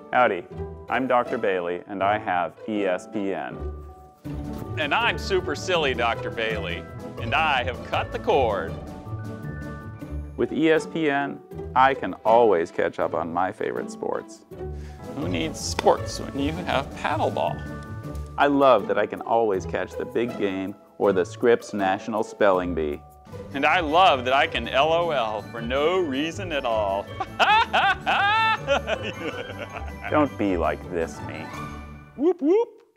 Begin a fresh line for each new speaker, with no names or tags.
Howdy, I'm Dr. Bailey, and I have ESPN.
And I'm super silly Dr. Bailey, and I have cut the cord.
With ESPN, I can always catch up on my favorite sports.
Who needs sports when you have paddleball?
I love that I can always catch the big game or the Scripps National Spelling Bee.
And I love that I can LOL for no reason at all.
Don't be like this, me.
Whoop whoop.